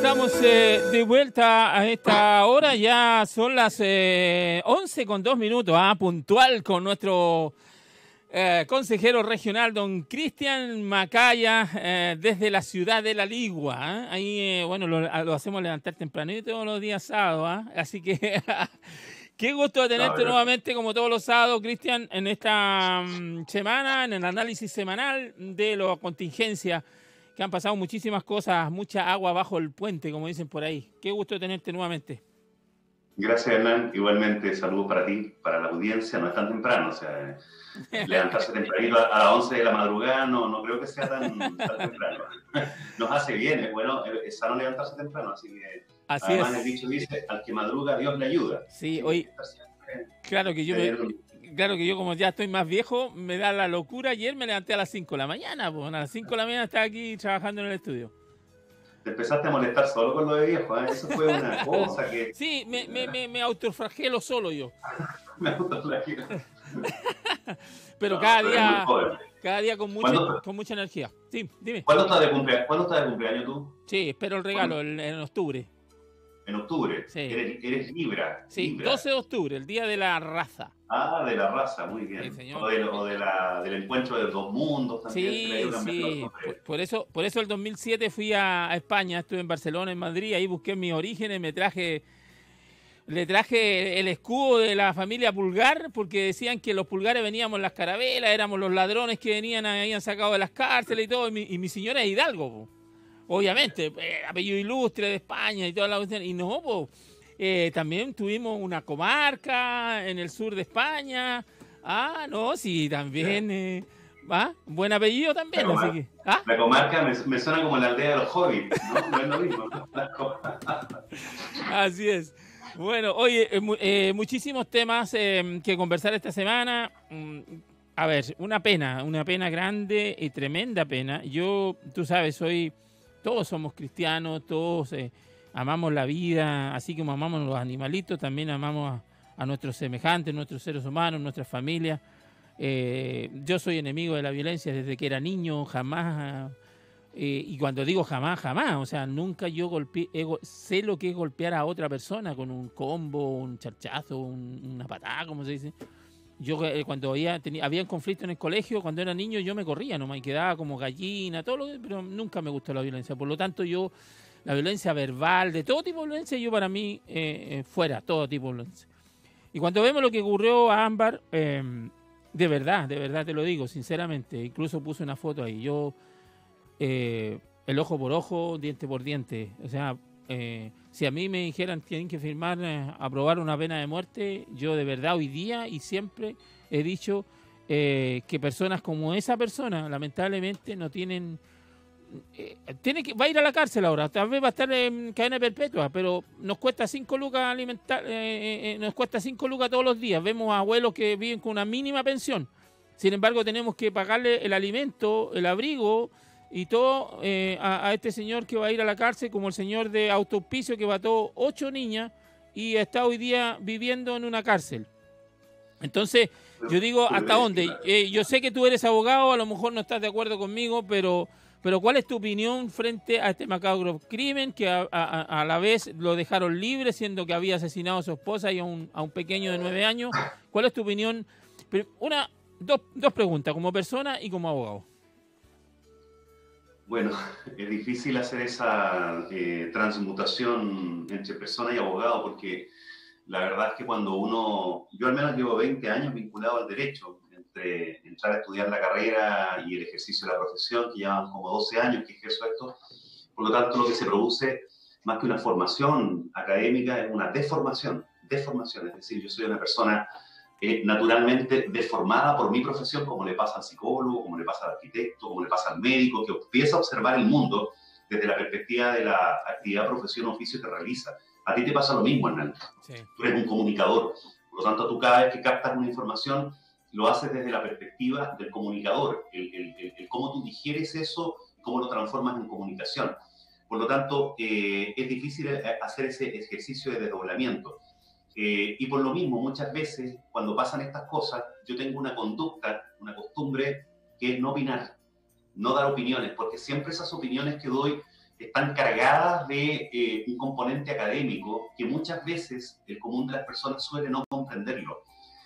estamos de vuelta a esta hora. Ya son las 11:02, puntual con nuestro consejero regional, don Cristian Macaya, desde la ciudad de La Ligua. Ahí, bueno, lo hacemos levantar tempranito todos los días sábados. Así que qué gusto de tenerte nuevamente, como todos los sábados, Cristian, en esta semana, en el análisis semanal de la contingencia, que han pasado muchísimas cosas, mucha agua bajo el puente, como dicen por ahí. Qué gusto tenerte nuevamente. Gracias, Hernán. Igualmente, saludos para ti, para la audiencia. No es tan temprano, o sea, levantarse tempranito a las 11 de la madrugada no creo que sea tan temprano. Nos hace bien, es bueno, es sano levantarse temprano, así que así además es. El dicho dice, al que madruga Dios le ayuda. Sí, hoy, claro que yo como ya estoy más viejo, me da la locura. Ayer me levanté a las 5 de la mañana, pues a las 5 de la mañana estaba aquí trabajando en el estudio. Te empezaste a molestar solo con lo de viejo, ¿eh? Eso fue una cosa que... Sí, me autoflagelo solo yo. Me autoflagelo. Pero no, cada día con mucha energía. Sí, dime. ¿Cuándo estás de cumpleaños tú? Sí, espero el regalo en octubre. ¿En octubre? Sí. Eres Libra. Sí, Libra. 12 de octubre, el día de la raza. Ah, de la raza, muy bien. Sí, señor. Del encuentro de los dos mundos también. Sí. Por eso el 2007 fui a España, estuve en Barcelona, en Madrid, ahí busqué mis orígenes, le traje el escudo de la familia Pulgar, porque decían que los Pulgares veníamos en las carabelas, éramos los ladrones que habían sacado de las cárceles y todo, y mi señora es Hidalgo, po. Obviamente, apellido ilustre de España y toda la cuestión, y no, pues, también tuvimos una comarca en el sur de España. Ah, no, sí, también, buen apellido también, así que... La comarca me suena como la aldea de los hobbits, ¿no? No es lo mismo, ¿no? Así es. Bueno, oye, muchísimos temas que conversar esta semana. A ver, una pena grande y tremenda pena. Yo, tú sabes, todos somos cristianos, todos amamos la vida, así como amamos a los animalitos, también amamos a nuestros semejantes, nuestros seres humanos, nuestras familias. Yo soy enemigo de la violencia desde que era niño, jamás... y cuando digo jamás, o sea, nunca yo sé lo que es golpear a otra persona con un combo, un charchazo, una patada, como se dice. Yo cuando había conflicto en el colegio, cuando era niño, yo me corría nomás y quedaba como gallina, pero nunca me gustó la violencia. Por lo tanto, la violencia verbal, de todo tipo de violencia, yo para mí, fuera, todo tipo de violencia. Y cuando vemos lo que ocurrió a Ámbar, de verdad te lo digo, sinceramente, incluso puse una foto ahí, el ojo por ojo, diente por diente. O sea, si a mí me dijeran tienen que firmar, aprobar una pena de muerte, yo de verdad hoy día y siempre he dicho que personas como esa persona, lamentablemente, no tienen... va a ir a la cárcel ahora, tal vez va a estar en cadena perpetua, pero nos cuesta 5 lucas alimentar, nos cuesta 5 lucas todos los días. Vemos a abuelos que viven con una mínima pensión. Sin embargo, tenemos que pagarle el alimento, el abrigo y todo a este señor que va a ir a la cárcel, como el señor de Autopicio que mató 8 niñas y está hoy día viviendo en una cárcel. Entonces, yo digo, ¿hasta dónde? Yo sé que tú eres abogado, a lo mejor no estás de acuerdo conmigo, pero ¿cuál es tu opinión frente a este macabro crimen que a la vez lo dejaron libre, siendo que había asesinado a su esposa y a un pequeño de 9 años? ¿Cuál es tu opinión? Dos preguntas, como persona y como abogado. Bueno, es difícil hacer esa transmutación entre persona y abogado, porque la verdad es que yo al menos llevo 20 años vinculado al derecho, entre entrar a estudiar la carrera y el ejercicio de la profesión, que llevan como 12 años que ejerzo esto. Por lo tanto, lo que se produce, más que una formación académica, es una deformación. Es decir, yo soy una persona naturalmente deformada por mi profesión, como le pasa al psicólogo, como le pasa al arquitecto, como le pasa al médico, que empieza a observar el mundo desde la perspectiva de la actividad, profesión, oficio que realiza. A ti te pasa lo mismo, Hernán. Sí. Tú eres un comunicador. Por lo tanto, tú cada vez que captas una información, lo haces desde la perspectiva del comunicador, el cómo tú digieres eso, cómo lo transformas en comunicación. Por lo tanto, es difícil hacer ese ejercicio de desdoblamiento. Y por lo mismo, muchas veces, cuando pasan estas cosas, yo tengo una conducta, una costumbre, que es no opinar, no dar opiniones, porque siempre esas opiniones que doy están cargadas de un componente académico que muchas veces el común de las personas suele no comprenderlo.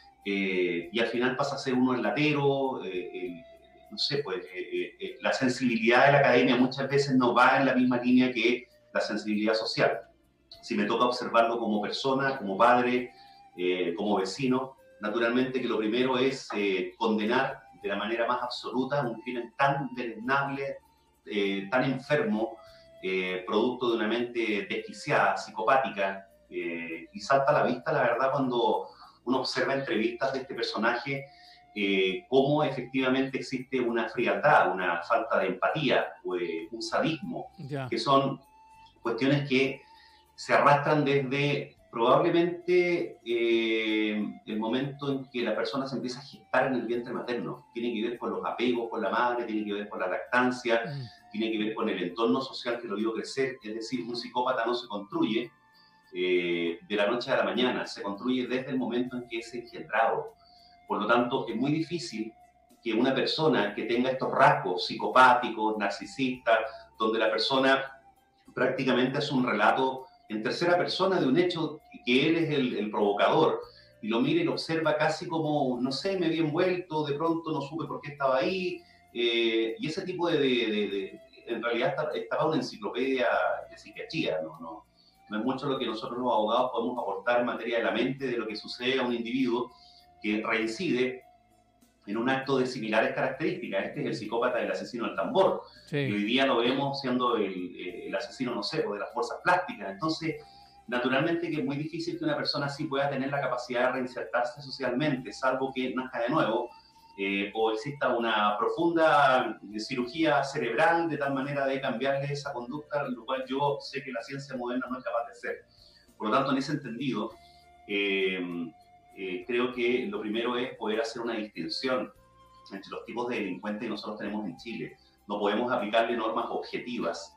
Y al final pasa a ser uno el latero, no sé, pues la sensibilidad de la academia muchas veces no va en la misma línea que la sensibilidad social. Si me toca observarlo como persona, como padre, como vecino, naturalmente que lo primero es condenar de la manera más absoluta un crimen tan deleznable, tan enfermo, producto de una mente desquiciada, psicopática, y salta a la vista, la verdad, cuando uno observa entrevistas de este personaje, cómo efectivamente existe una frialdad, una falta de empatía, un sadismo, que son cuestiones que se arrastran desde probablemente el momento en que la persona se empieza a gestar en el vientre materno. Tiene que ver con los apegos con la madre, tiene que ver con la lactancia, tiene que ver con el entorno social que lo vio crecer. Es decir, un psicópata no se construye de la noche a la mañana, se construye desde el momento en que es engendrado. Por lo tanto, es muy difícil que una persona que tenga estos rasgos psicopáticos, narcisistas, donde la persona prácticamente hace un relato en tercera persona de un hecho que él es el provocador, y lo mira y lo observa casi como, no sé, me vi envuelto, de pronto no supe por qué estaba ahí, y ese tipo en realidad estaba una enciclopedia de psiquiatría, no es mucho lo que nosotros los abogados podemos aportar en materia de la mente, de lo que sucede a un individuo que reincide en un acto de similares características. Este es el psicópata del asesino del tambor. Sí. Y hoy día lo vemos siendo el asesino, no sé, de las fuerzas plásticas. Entonces, naturalmente que es muy difícil que una persona así pueda tener la capacidad de reinsertarse socialmente, salvo que nazca de nuevo, o exista una profunda cirugía cerebral de tal manera de cambiarle esa conducta, lo cual yo sé que la ciencia moderna no es capaz de hacer. Por lo tanto, en ese entendido, creo que lo primero es poder hacer una distinción entre los tipos de delincuentes que nosotros tenemos en Chile. No podemos aplicarle normas objetivas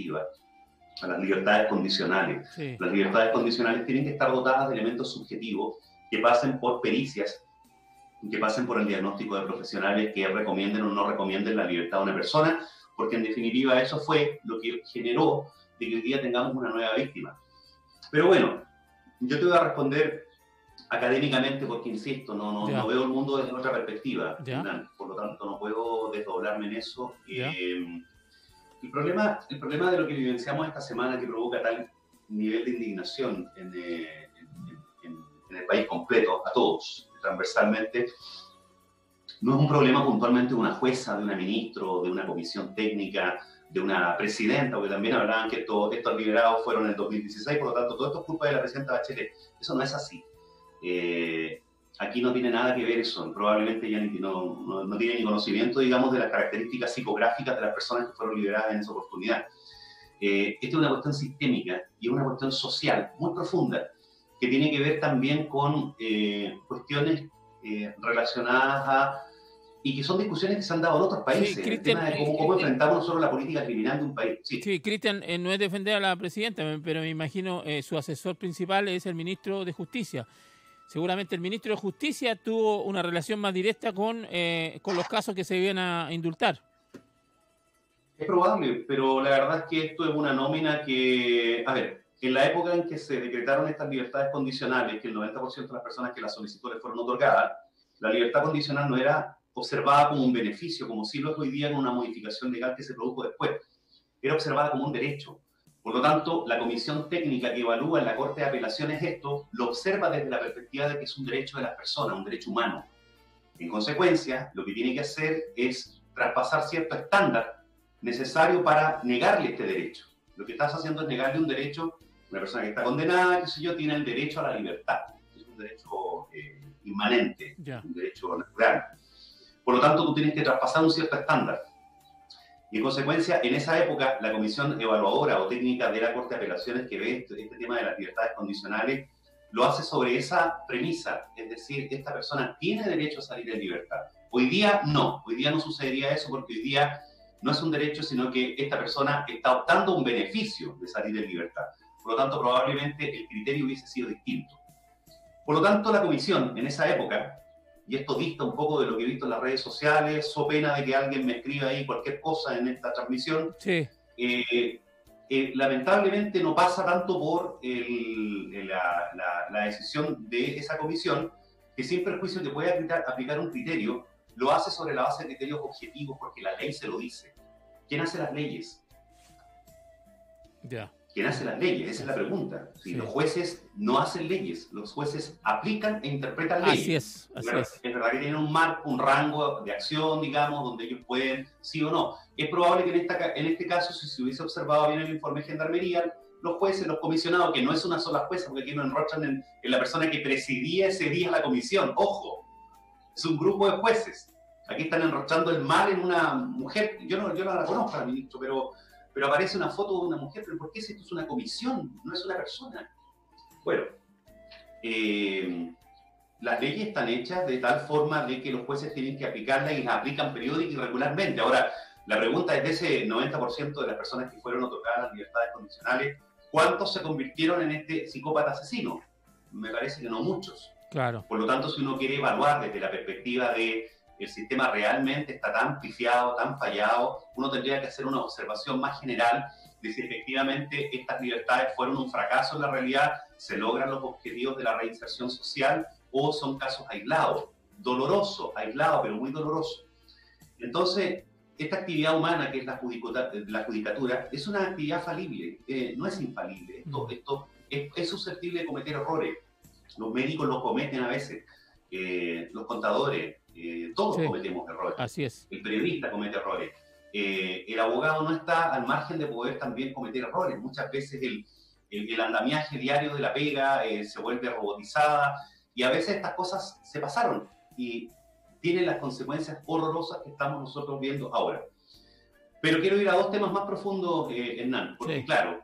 a las libertades condicionales. Sí. Las libertades condicionales tienen que estar dotadas de elementos subjetivos que pasen por pericias, que pasen por el diagnóstico de profesionales que recomienden o no recomienden la libertad de una persona, porque en definitiva eso fue lo que generó de que hoy día tengamos una nueva víctima. Pero bueno, yo te voy a responder académicamente porque, insisto, no veo el mundo desde otra perspectiva, por lo tanto no puedo desdoblarme en eso. El problema de lo que vivenciamos esta semana, que provoca tal nivel de indignación en el país completo, a todos, transversalmente, no es un problema puntualmente de una jueza, de una ministra, de una comisión técnica, de una presidenta, porque también hablaban que estos liberados fueron en el 2016, por lo tanto todo esto es culpa de la presidenta Bachelet. Eso no es así. Aquí no tiene nada que ver eso, probablemente ya no tiene ni conocimiento, digamos, de las características psicográficas de las personas que fueron liberadas en esa oportunidad. Esta es una cuestión sistémica y es una cuestión social muy profunda, que tiene que ver también con cuestiones relacionadas y que son discusiones que se han dado en otros países. Sí, el tema de cómo enfrentamos nosotros la política criminal de un país. Sí, Cristian, no es defender a la presidenta, pero me imagino su asesor principal es el ministro de Justicia. Seguramente el ministro de Justicia tuvo una relación más directa con los casos que se iban a indultar. Es probable, pero la verdad es que esto es una nómina que, a ver, en la época en que se decretaron estas libertades condicionales, que el 90% de las personas que las solicitó les fueron otorgadas, la libertad condicional no era observada como un beneficio, como sí lo es hoy día en una modificación legal que se produjo después. Era observada como un derecho. Por lo tanto, la comisión técnica que evalúa en la Corte de Apelaciones esto, lo observa desde la perspectiva de que es un derecho de las personas, un derecho humano. En consecuencia, lo que tiene que hacer es traspasar cierto estándar necesario para negarle este derecho. Lo que estás haciendo es negarle un derecho. Una persona que está condenada, qué sé yo, tiene el derecho a la libertad. Es un derecho inmanente, un derecho natural. Por lo tanto, tú tienes que traspasar un cierto estándar. Y en consecuencia, en esa época, la comisión evaluadora o técnica de la Corte de Apelaciones que ve este tema de las libertades condicionales, lo hace sobre esa premisa. Es decir, esta persona tiene derecho a salir en libertad. Hoy día no sucedería eso, porque hoy día no es un derecho, sino que esta persona está optando un beneficio de salir en libertad. Por lo tanto, probablemente el criterio hubiese sido distinto. Por lo tanto, la comisión en esa época, y esto dista un poco de lo que he visto en las redes sociales, so pena de que alguien me escriba ahí cualquier cosa en esta transmisión, lamentablemente no pasa tanto por la decisión de esa comisión, que sin perjuicio que puede aplicar un criterio, lo hace sobre la base de criterios objetivos, porque la ley se lo dice. ¿Quién hace las leyes? Ya. ¿Quién hace las leyes? Esa es la pregunta. Si los jueces no hacen leyes, los jueces aplican e interpretan leyes. Así es. Es verdad que tienen un rango de acción, digamos, donde ellos pueden, sí o no. Es probable que en este caso, si se hubiese observado bien el informe de Gendarmería, los jueces, los comisionados, que no es una sola jueza, porque aquí nos enrochan en la persona que presidía ese día la comisión. ¡Ojo! Es un grupo de jueces. Aquí están enrochando el mal en una mujer. Yo no la conozco al ministro, pero aparece una foto de una mujer. ¿Pero por qué si esto es una comisión? No es una persona. Bueno, las leyes están hechas de tal forma de que los jueces tienen que aplicarlas y las aplican periódica y regularmente. Ahora, la pregunta es de ese 90% de las personas que fueron otorgadas las libertades condicionales, ¿cuántos se convirtieron en este psicópata asesino? Me parece que no muchos. Claro. Por lo tanto, si uno quiere evaluar desde la perspectiva de el sistema realmente está tan pifiado, tan fallado, uno tendría que hacer una observación más general de si efectivamente estas libertades fueron un fracaso en la realidad, se logran los objetivos de la reinserción social o son casos aislados, dolorosos, aislados, pero muy dolorosos. Entonces, esta actividad humana que es la judicatura es una actividad falible, no es infalible. Esto es susceptible de cometer errores. Los médicos los cometen a veces, los contadores, todos cometemos errores. Así es. El periodista comete errores. El abogado no está al margen de poder también cometer errores. Muchas veces el andamiaje diario de la pega se vuelve robotizada y a veces estas cosas se pasaron y tienen las consecuencias horrorosas que estamos nosotros viendo ahora. Pero quiero ir a dos temas más profundos, Hernán, porque claro,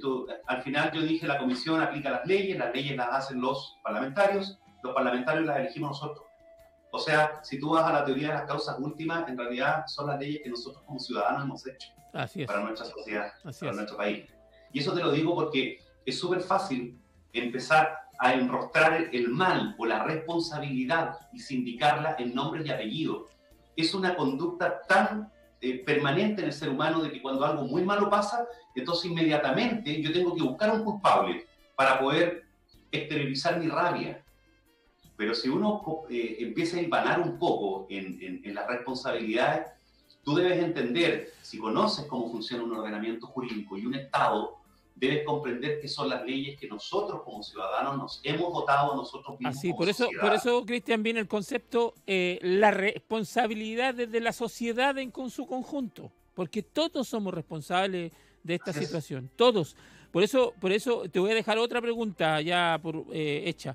al final yo dije la comisión aplica las leyes las hacen los parlamentarios las elegimos nosotros. O sea, si tú vas a la teoría de las causas últimas, en realidad son las leyes que nosotros como ciudadanos hemos hecho para nuestra sociedad, para nuestro país. Y eso te lo digo porque es súper fácil empezar a enrostrar el mal o la responsabilidad y sindicarla en nombres y apellidos. Es una conducta tan permanente en el ser humano de que cuando algo muy malo pasa, entonces inmediatamente yo tengo que buscar un culpable para poder exteriorizar mi rabia. Pero si uno empieza a hilvanar un poco en las responsabilidades, tú debes entender, si conoces cómo funciona un ordenamiento jurídico y un Estado, debes comprender qué son las leyes que nosotros como ciudadanos nos hemos votado a nosotros mismos. Así, por eso, Cristian, viene el concepto, la responsabilidad de la sociedad en su conjunto, porque todos somos responsables de esta situación, todos. Por eso te voy a dejar otra pregunta ya hecha.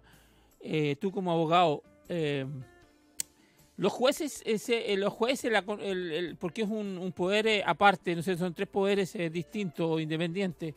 Tú como abogado, los jueces, porque es un poder aparte, no sé, son tres poderes distintos, independientes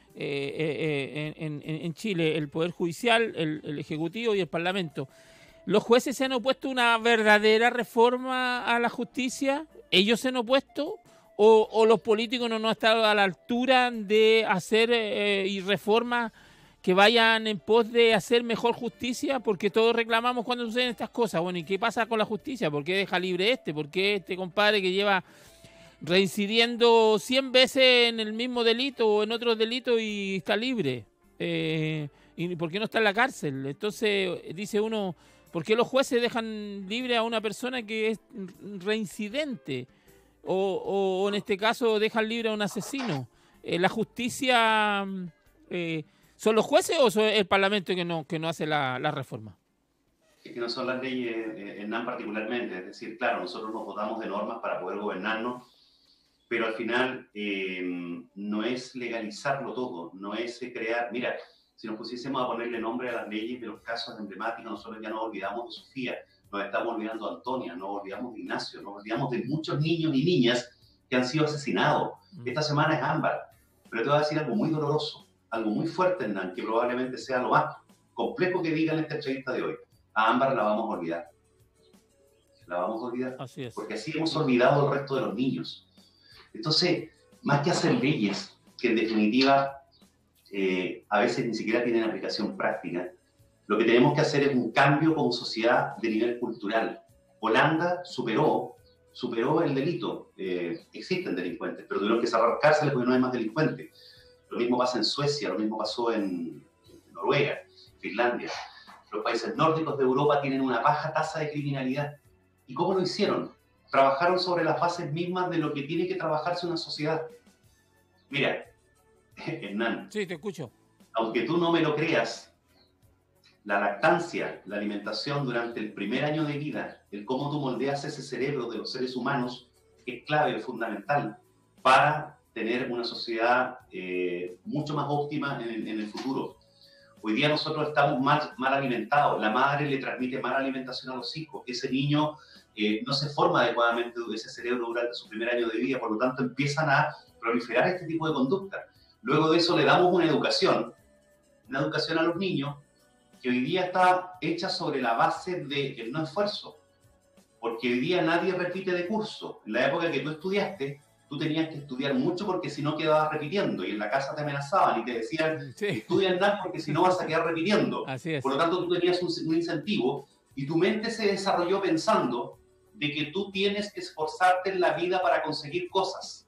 en Chile, el Poder Judicial, el Ejecutivo y el Parlamento. ¿Los jueces se han opuesto a una verdadera reforma a la justicia? ¿Ellos se han opuesto? ¿O los políticos no han estado a la altura de hacer reformas que vayan en pos de hacer mejor justicia? Porque todos reclamamos cuando suceden estas cosas. Bueno, ¿y qué pasa con la justicia? ¿Por qué deja libre ¿Por qué este compadre que lleva reincidiendo 100 veces en el mismo delito o en otros delitos y está libre? ¿Y por qué no está en la cárcel? Entonces dice uno, ¿por qué los jueces dejan libre a una persona que es reincidente? O en este caso dejan libre a un asesino. ¿La justicia son los jueces o son el Parlamento que no hace la reforma? Es que no son las leyes, Hernán, particularmente. Es decir, claro, nosotros nos dotamos de normas para poder gobernarnos, pero al final no es legalizarlo todo, no es crear... Mira, si nos pusiésemos a ponerle nombre a las leyes de los casos emblemáticos, nosotros ya nos olvidamos de Sofía, nos estamos olvidando de Antonia, nos olvidamos de Ignacio, nos olvidamos de muchos niños y niñas que han sido asesinados. Esta semana es Ámbar, pero te voy a decir algo muy doloroso, algo muy fuerte, Hernán, que probablemente sea lo más complejo que diga en esta entrevista de hoy. A Ámbar la vamos a olvidar. La vamos a olvidar. Así es. Porque así hemos olvidado el resto de los niños. Entonces, más que hacer leyes, que en definitiva a veces ni siquiera tienen aplicación práctica, lo que tenemos que hacer es un cambio como sociedad de nivel cultural. Holanda superó el delito. Existen delincuentes, pero tuvieron que cerrar cárceles porque no hay más delincuentes. Lo mismo pasa en Suecia, lo mismo pasó en Noruega, Finlandia. Los países nórdicos de Europa tienen una baja tasa de criminalidad. ¿Y cómo lo hicieron? Trabajaron sobre las bases mismas de lo que tiene que trabajarse una sociedad. Mira, Hernán. Sí, te escucho. Aunque tú no me lo creas, la lactancia, la alimentación durante el primer año de vida, el cómo tú moldeas ese cerebro de los seres humanos, es clave, es fundamental para tener una sociedad mucho más óptima en el futuro. Hoy día nosotros estamos mal alimentados, la madre le transmite mala alimentación a los hijos, ese niño no se forma adecuadamente ese cerebro durante su primer año de vida, por lo tanto empiezan a proliferar este tipo de conducta. Luego de eso le damos una educación a los niños que hoy día está hecha sobre la base del no esfuerzo, porque hoy día nadie repite de curso. En la época que tú estudiaste, tú tenías que estudiar mucho porque si no quedabas repitiendo, y en la casa te amenazaban y te decían, sí, estudia nada porque si no vas a quedar repitiendo. Así es. Por lo tanto, tú tenías un incentivo y tu mente se desarrolló pensando de que tú tienes que esforzarte en la vida para conseguir cosas.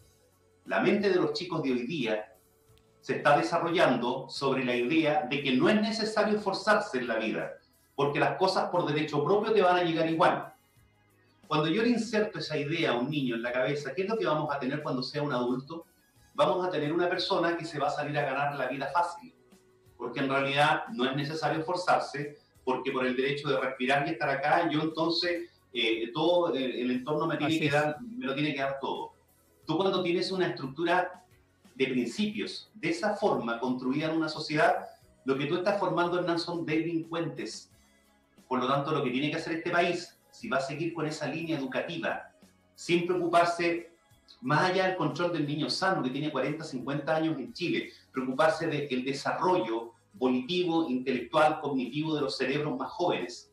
La mente de los chicos de hoy día se está desarrollando sobre la idea de que no es necesario esforzarse en la vida, porque las cosas por derecho propio te van a llegar igual. Cuando yo le inserto esa idea a un niño en la cabeza, ¿qué es lo que vamos a tener cuando sea un adulto? Vamos a tener una persona que se va a salir a ganar la vida fácil, porque en realidad no es necesario esforzarse, porque por el derecho de respirar y estar acá, yo entonces, todo el entorno me lo tiene que dar todo. Tú cuando tienes una estructura de principios, de esa forma construida en una sociedad, lo que tú estás formando, Hernán, son delincuentes. Por lo tanto, lo que tiene que hacer este país, si va a seguir con esa línea educativa, sin preocuparse, más allá del control del niño sano, que tiene 40, 50 años en Chile, preocuparse del desarrollo volitivo, intelectual, cognitivo de los cerebros más jóvenes.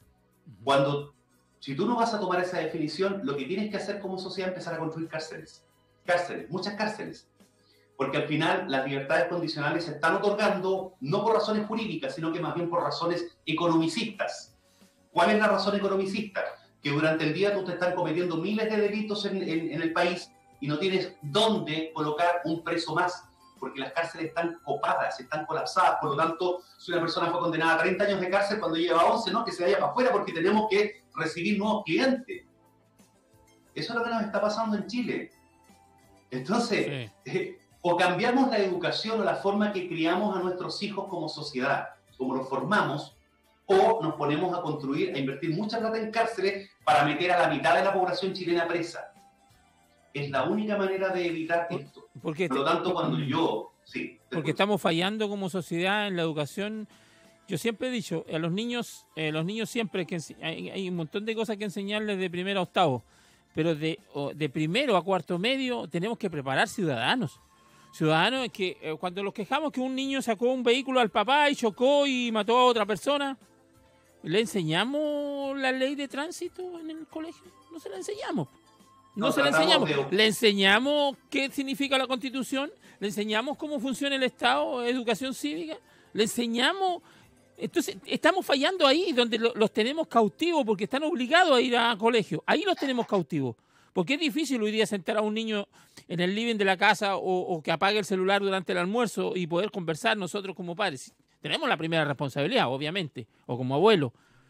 Si tú no vas a tomar esa definición, lo que tienes que hacer como sociedad es empezar a construir cárceles, muchas cárceles. Porque al final las libertades condicionales se están otorgando no por razones jurídicas, sino que más bien por razones economicistas. ¿Cuál es la razón economicista? Que durante el día tú te están cometiendo miles de delitos en el país y no tienes dónde colocar un preso más, porque las cárceles están copadas, están colapsadas. Por lo tanto, si una persona fue condenada a 30 años de cárcel cuando lleva 11, no, que se vaya para afuera porque tenemos que recibir nuevos clientes. Eso es lo que nos está pasando en Chile. Entonces, sí. O cambiamos la educación o la forma que criamos a nuestros hijos como sociedad, como los formamos, o nos ponemos a construir, a invertir mucha plata en cárceles para meter a la mitad de la población chilena presa. Es la única manera de evitar esto. Por lo tanto, cuando yo... Sí, porque estamos fallando como sociedad en la educación. Yo siempre he dicho, a los niños siempre hay un montón de cosas que enseñarles de primero a octavo, pero de primero a cuarto medio tenemos que preparar ciudadanos. Ciudadanos que cuando los quejamos que un niño sacó un vehículo al papá y chocó y mató a otra persona, ¿le enseñamos la ley de tránsito en el colegio? No se la enseñamos. No se la enseñamos. Le enseñamos qué significa la Constitución, le enseñamos cómo funciona el Estado, educación cívica, le enseñamos. Entonces, estamos fallando ahí, donde los tenemos cautivos porque están obligados a ir a colegio. Ahí los tenemos cautivos. Porque es difícil hoy día sentar a un niño en el living de la casa o que apague el celular durante el almuerzo y poder conversar nosotros como padres. Tenemos la primera responsabilidad, obviamente, o como abuelo.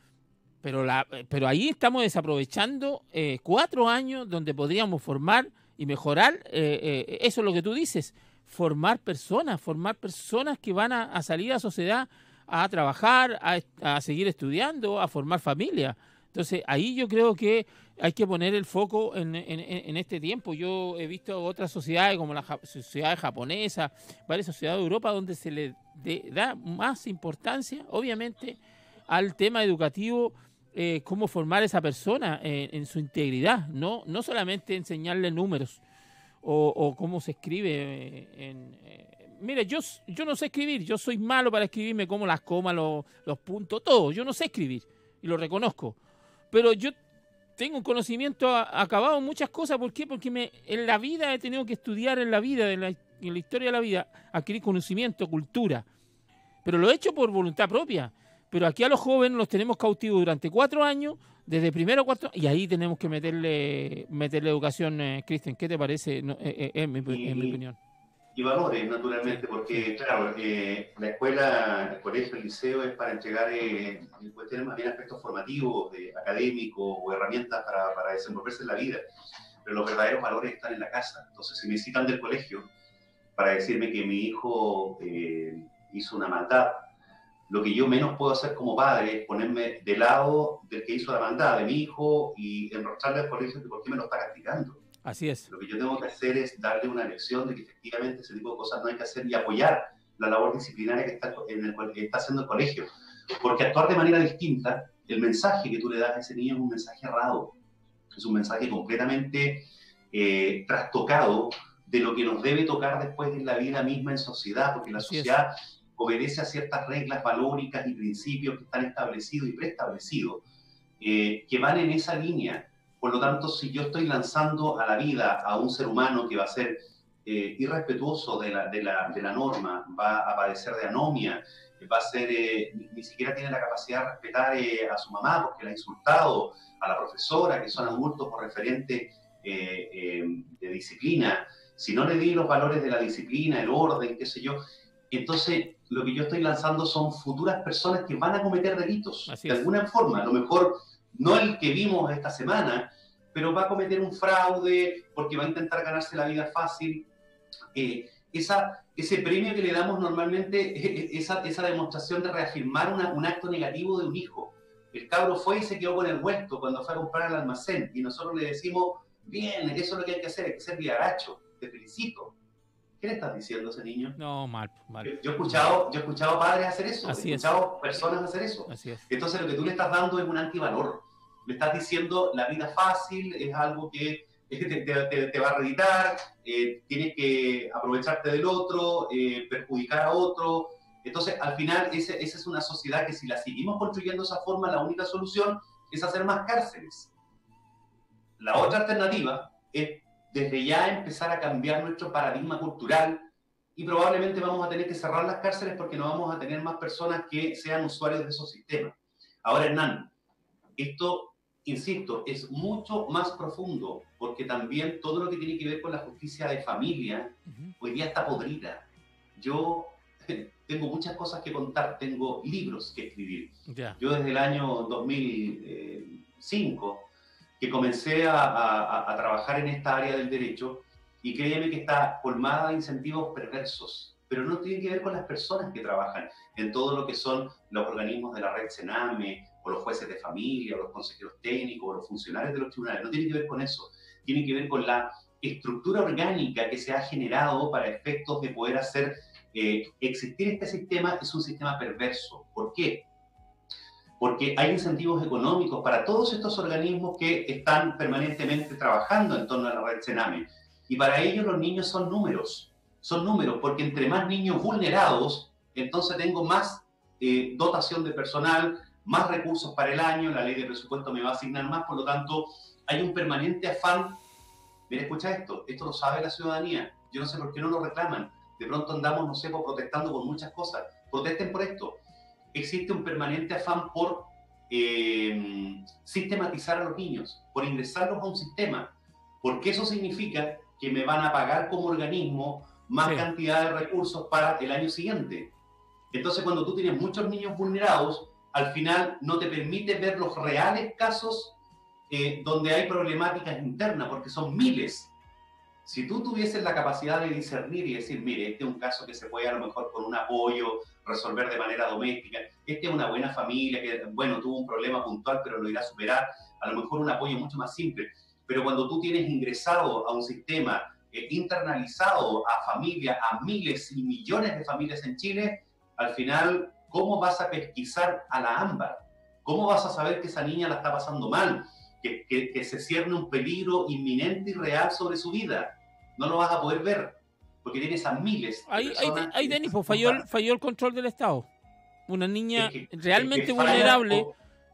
Pero ahí estamos desaprovechando 4 años donde podríamos formar y mejorar. Eso es lo que tú dices, formar personas que van a salir a la sociedad a trabajar, a seguir estudiando, a formar familia. Entonces, ahí yo creo que hay que poner el foco en este tiempo. Yo he visto otras sociedades como la sociedad japonesa, varias sociedades de Europa donde se le da más importancia, obviamente, al tema educativo, cómo formar a esa persona en su integridad, no solamente enseñarle números o cómo se escribe. Mire, yo no sé escribir, yo soy malo para escribir, me como las comas, los puntos, todo. Yo no sé escribir y lo reconozco. Pero yo tengo un conocimiento acabado en muchas cosas. ¿Por qué? Porque en la vida he tenido que estudiar, en la vida, en la historia de la vida, adquirir conocimiento, cultura. Pero lo he hecho por voluntad propia. Pero aquí a los jóvenes los tenemos cautivos durante 4 años, desde primero a 4, y ahí tenemos que meterle educación, Cristian. ¿Qué te parece? En mi opinión. Y valores, naturalmente, porque, claro, la escuela, el colegio, el liceo es para entregar cuestiones más bien aspectos formativos, académicos o herramientas para desenvolverse en la vida. Pero los verdaderos valores están en la casa. Entonces, si me citan del colegio para decirme que mi hijo hizo una maldad, lo que yo menos puedo hacer como padre es ponerme del lado del que hizo la maldad, de mi hijo, y enrocharle al colegio de por qué me lo está castigando. Así es. Lo que yo tengo que hacer es darle una lección de que efectivamente ese tipo de cosas no hay que hacer y apoyar la labor disciplinaria que está haciendo el colegio. Porque actuar de manera distinta, el mensaje que tú le das a ese niño es un mensaje errado. Es un mensaje completamente trastocado de lo que nos debe tocar después en la vida misma en sociedad, porque la sociedad obedece a ciertas reglas valóricas y principios que están establecidos y preestablecidos, que van en esa línea. Por lo tanto, si yo estoy lanzando a la vida a un ser humano que va a ser irrespetuoso de la norma, va a padecer de anomia, va a ser, ni siquiera tiene la capacidad de respetar a su mamá porque la ha insultado, a la profesora, que son adultos o referentes de disciplina, si no le di los valores de la disciplina, el orden, qué sé yo, entonces lo que yo estoy lanzando son futuras personas que van a cometer delitos, de alguna forma, a lo mejor no el que vimos esta semana, pero va a cometer un fraude porque va a intentar ganarse la vida fácil. Ese premio que le damos normalmente, esa demostración de reafirmar un acto negativo de un hijo. El cabro fue y se quedó con el vuelto cuando fue a comprar al almacén y nosotros le decimos, bien, eso es lo que hay que hacer vivaracho, te felicito. ¿Qué le estás diciendo a ese niño? No, mal. Yo he escuchado padres hacer eso, Así he escuchado personas hacer eso. Así es. Entonces lo que tú le estás dando es un antivalor. Le estás diciendo la vida fácil es algo que te va a reeditar, tienes que aprovecharte del otro, perjudicar a otro. Entonces, al final, esa es una sociedad que si la seguimos construyendo de esa forma, la única solución es hacer más cárceles. La otra alternativa es desde ya empezar a cambiar nuestro paradigma cultural y probablemente vamos a tener que cerrar las cárceles porque no vamos a tener más personas que sean usuarios de esos sistemas. Ahora, Hernán, esto, insisto, es mucho más profundo porque también todo lo que tiene que ver con la justicia de familia hoy día está podrida. Yo tengo muchas cosas que contar, tengo libros que escribir. Yo desde el año 2005 que comencé a trabajar en esta área del derecho y créeme que está colmada de incentivos perversos, pero no tiene que ver con las personas que trabajan en todo lo que son los organismos de la red Sename, o los jueces de familia, o los consejeros técnicos, o los funcionarios de los tribunales. No tiene que ver con eso, tiene que ver con la estructura orgánica que se ha generado para efectos de poder hacer existir este sistema. Es un sistema perverso. ¿Por qué? Porque hay incentivos económicos para todos estos organismos que están permanentemente trabajando en torno a la red Sename. Y para ellos los niños son números, porque entre más niños vulnerados, entonces tengo más dotación de personal, más recursos para el año, la ley de presupuesto me va a asignar más, por lo tanto, hay un permanente afán. Mira, escucha esto lo sabe la ciudadanía, yo no sé por qué no lo reclaman, de pronto andamos, no sé, protestando por muchas cosas, protesten por esto. Existe un permanente afán por sistematizar a los niños, por ingresarlos a un sistema, porque eso significa que me van a pagar como organismo más cantidad de recursos para el año siguiente. Entonces, cuando tú tienes muchos niños vulnerados, al final no te permite ver los reales casos donde hay problemáticas internas, porque son miles. Si tú tuvieses la capacidad de discernir y decir, mire, este es un caso que se puede a lo mejor con un apoyo resolver de manera doméstica, este es una buena familia que, bueno, tuvo un problema puntual, pero lo irá a superar, a lo mejor un apoyo mucho más simple. Pero cuando tú tienes ingresado a un sistema internalizado a familias, a miles y millones de familias en Chile, al final, ¿cómo vas a pesquisar a la ámbar? ¿Cómo vas a saber que esa niña la está pasando mal? Que se cierne un peligro inminente y real sobre su vida. No lo vas a poder ver, porque tienes a miles de personas. Ahí Denis, pues, falló el control del Estado. Una niña realmente vulnerable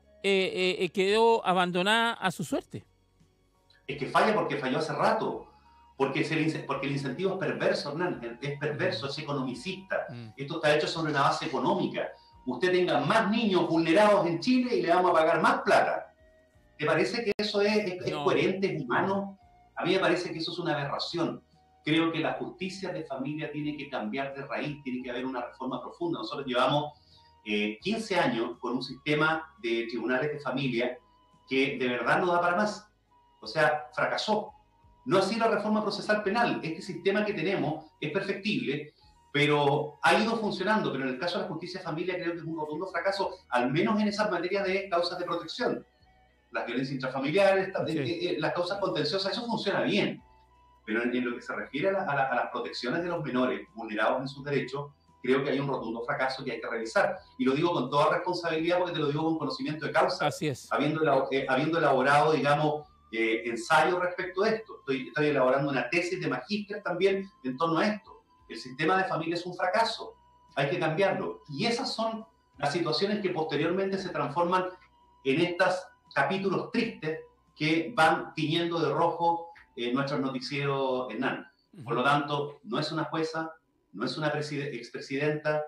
quedó abandonada a su suerte. Es que falla porque falló hace rato. Porque el incentivo es perverso, Hernán, es perverso, es economicista. Esto está hecho sobre una base económica. Usted tenga más niños vulnerados en Chile y le vamos a pagar más plata. ¿Te parece que eso es coherente, es humano? A mí me parece que eso es una aberración. creo que la justicia de familia tiene que cambiar de raíz, tiene que haber una reforma profunda. Nosotros llevamos 15 años con un sistema de tribunales de familia que de verdad no da para más. O sea, fracasó. No así la reforma procesal penal. Este sistema que tenemos es perfectible, pero ha ido funcionando. Pero en el caso de la justicia de familia creo que es un rotundo fracaso, al menos en esas materias de causas de protección. Las violencias intrafamiliares, las causas contenciosas, eso funciona bien. Pero en lo que se refiere a las protecciones de los menores vulnerados en sus derechos, creo que hay un rotundo fracaso que hay que revisar. Y lo digo con toda responsabilidad porque te lo digo con conocimiento de causa. Así es. Habiendo elaborado, digamos, ensayos respecto a esto. Estoy elaborando una tesis de magíster también en torno a esto. El sistema de familia es un fracaso. Hay que cambiarlo. Y esas son las situaciones que posteriormente se transforman en estos capítulos tristes que van tiñendo de rojo nuestros noticieros, Hernán. Por lo tanto, no es una jueza, no es una expresidenta,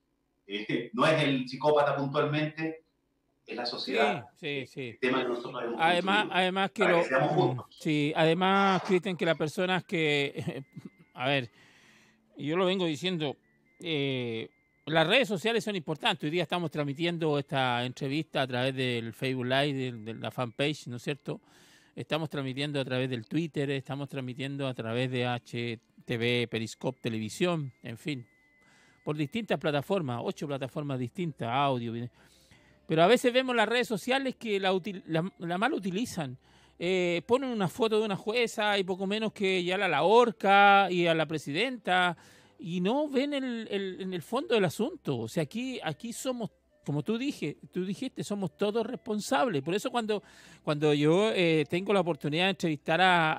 no es el psicópata puntualmente, es la sociedad. Sí. El tema que nosotros hemos además que seamos justos. Sí, además, Cristian, que las personas que... a ver, yo lo vengo diciendo, las redes sociales son importantes. Hoy día estamos transmitiendo esta entrevista a través del Facebook Live, de la fanpage, ¿no es cierto? Estamos transmitiendo a través del Twitter, estamos transmitiendo a través de HTV, Periscope, Televisión, en fin, por distintas plataformas, 8 plataformas distintas, audio, video. Pero a veces vemos las redes sociales que la mal utilizan. Ponen una foto de una jueza y poco menos que ya la horca y a la presidenta y no ven en el fondo del asunto. O sea, aquí somos, como tú dijiste, somos todos responsables. Por eso cuando yo tengo la oportunidad de entrevistar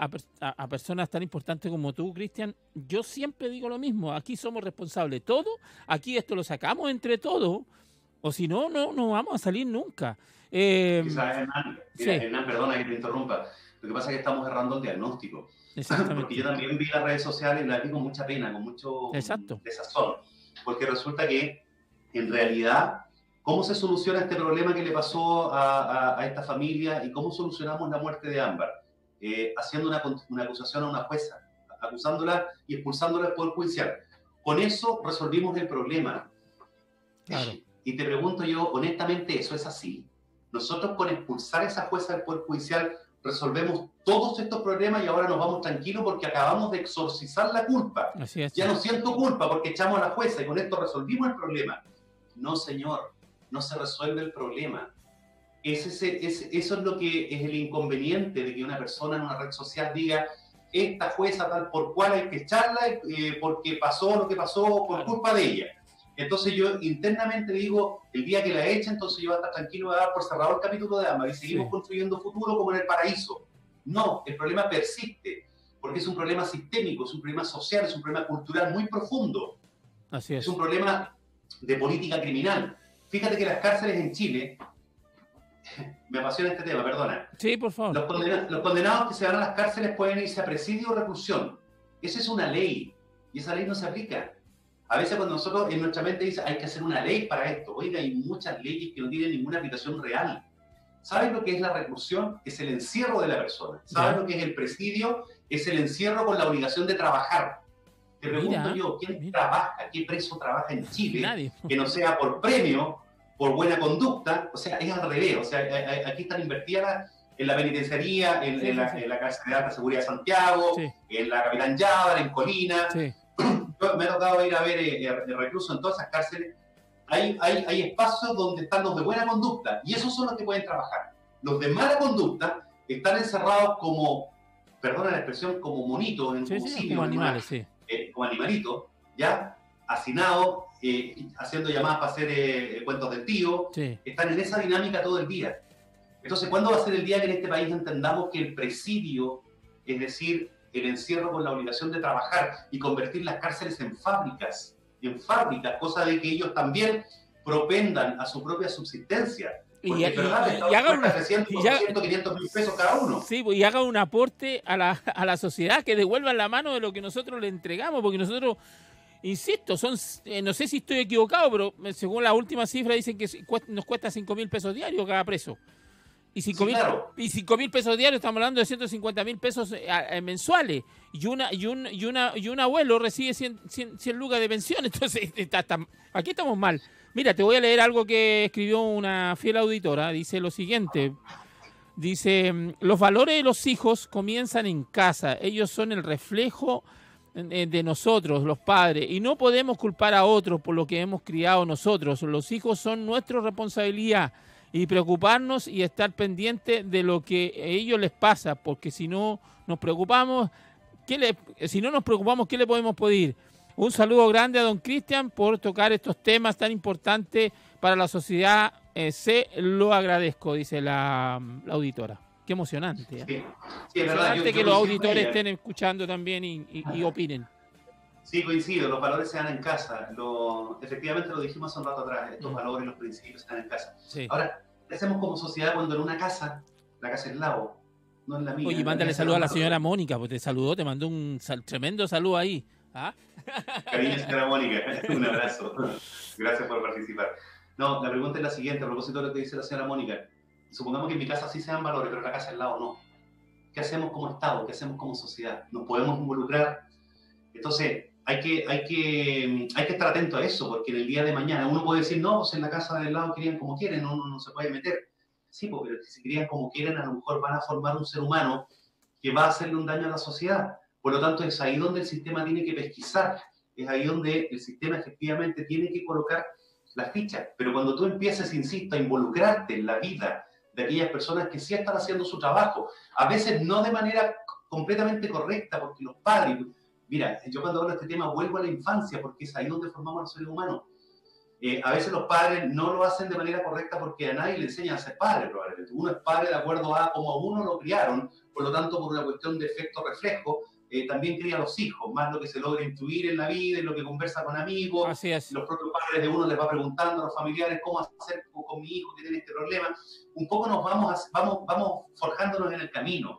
a personas tan importantes como tú, Cristian, yo siempre digo lo mismo. Aquí somos responsables todos. Aquí esto lo sacamos entre todos. O si no, no vamos a salir nunca. Quizás, Hernán, perdona que te interrumpa. Lo que pasa es que estamos errando el diagnóstico. Porque yo también vi las redes sociales y las vi con mucha pena, con mucho desazón. Porque resulta que, en realidad, ¿cómo se soluciona este problema que le pasó a esta familia y cómo solucionamos la muerte de Ámbar? Haciendo una acusación a una jueza, acusándola y expulsándola del Poder Judicial. Con eso resolvimos el problema. Claro. Y te pregunto yo, honestamente, ¿eso es así? Nosotros con expulsar a esa jueza del Poder Judicial resolvemos todos estos problemas y ahora nos vamos tranquilos porque acabamos de exorcizar la culpa. Así es. Ya no siento culpa porque echamos a la jueza y con esto resolvimos el problema. No, señor, no se resuelve el problema. Eso es lo que es el inconveniente de que una persona en una red social diga esta jueza tal por cual hay que echarla porque pasó lo que pasó por culpa de ella. Entonces yo internamente digo, el día que la eche, entonces yo voy a estar tranquilo, voy a dar por cerrado el capítulo de Ámbar y seguimos construyendo futuro como en el paraíso. No, el problema persiste, porque es un problema sistémico, es un problema social, es un problema cultural muy profundo. Así es. Es un problema de política criminal. Fíjate que las cárceles en Chile, me apasiona este tema, perdona. Sí, por favor. Los condenados que se van a las cárceles pueden irse a presidio o reclusión. Esa es una ley, y esa ley no se aplica. A veces cuando nosotros en nuestra mente dice hay que hacer una ley para esto, oiga, hay muchas leyes que no tienen ninguna aplicación real. ¿Sabes lo que es la reclusión? Es el encierro de la persona. ¿Sabes lo que es el presidio? Es el encierro con la obligación de trabajar. Te pregunto yo, ¿quién trabaja? ¿Qué preso trabaja en Chile? Nadie. Que no sea por premio, por buena conducta. O sea, es al revés. O sea, aquí están invertidas en la penitenciaría, en la cárcel de alta seguridad de Santiago, en la Capitán Llávar, en Colina. Me ha tocado ir a ver reclusos en todas esas cárceles. Hay espacios donde están los de buena conducta y esos son los que pueden trabajar. Los de mala conducta están encerrados como, perdona la expresión, como monitos en un sitio, como animales, como animalitos, ya hacinados, haciendo llamadas para hacer cuentos del tío. Están en esa dinámica todo el día. Entonces, ¿cuándo va a ser el día que en este país entendamos que el presidio, es decir, el encierro con la obligación de trabajar y convertir las cárceles en fábricas, cosa de que ellos también propendan a su propia subsistencia? Porque es verdad, y hagan 300, 500 mil pesos cada uno. Sí, y hagan un aporte a la sociedad, que devuelvan la mano de lo que nosotros le entregamos, porque nosotros, insisto, no sé si estoy equivocado, pero según la última cifra dicen que nos cuesta 5.000 pesos diarios cada preso. Y Sí, claro. 5.000 pesos diarios, estamos hablando de 150.000 pesos mensuales. Y un abuelo recibe 100 lucas de pensión. Entonces, aquí estamos mal. Mira, te voy a leer algo que escribió una fiel auditora. Dice lo siguiente. Dice, los valores de los hijos comienzan en casa. Ellos son el reflejo de nosotros, los padres. Y no podemos culpar a otros por lo que hemos criado nosotros. Los hijos son nuestra responsabilidad. Y preocuparnos y estar pendientes de lo que a ellos les pasa. Porque si no nos preocupamos, ¿qué le podemos pedir? Un saludo grande a don Cristian por tocar estos temas tan importantes para la sociedad. Se lo agradezco, dice la auditora. Qué emocionante. Sí, sí, es verdad. Que los auditores estén escuchando también y opinen. Sí, coincido, los valores se dan en casa. Efectivamente lo dijimos hace un rato atrás, estos valores, los principios se dan en casa. Sí. Ahora, ¿qué hacemos como sociedad cuando en una casa, la casa es Lao, no es la mía? Oye, mándale saludo a la señora Mónica, pues te saludó, te mandó un tremendo saludo ahí. ¿Ah? Cariño, señora Mónica, un abrazo. Gracias por participar. No, la pregunta es la siguiente, a propósito de lo que dice la señora Mónica. Supongamos que en mi casa sí se dan valores, pero en la casa al lado no. ¿Qué hacemos como Estado? ¿Qué hacemos como sociedad? ¿Nos podemos involucrar? Entonces, hay que estar atento a eso, porque en el día de mañana uno puede decir, no, pues en la casa del lado crían como quieren, uno no se puede meter. Sí, pues, pero si crían como quieren, a lo mejor van a formar un ser humano que va a hacerle un daño a la sociedad. Por lo tanto, es ahí donde el sistema tiene que pesquisar, es ahí donde el sistema efectivamente tiene que colocar las fichas. Pero cuando tú empieces, insisto, a involucrarte en la vida de aquellas personas que sí están haciendo su trabajo, a veces no de manera completamente correcta, porque los padres... Mira, yo cuando hablo de este tema vuelvo a la infancia, porque es ahí donde formamos a los seres humanos. A veces los padres no lo hacen de manera correcta porque a nadie le enseñan a ser padre, probablemente. Uno es padre de acuerdo a cómo a uno lo criaron, por lo tanto, por una cuestión de efecto reflejo, también cría a los hijos, más lo que se logra intuir en la vida, en lo que conversa con amigos. Así es. Los propios padres de uno les va preguntando a los familiares cómo hacer con mi hijo que tiene este problema. Un poco nos vamos forjándonos en el camino.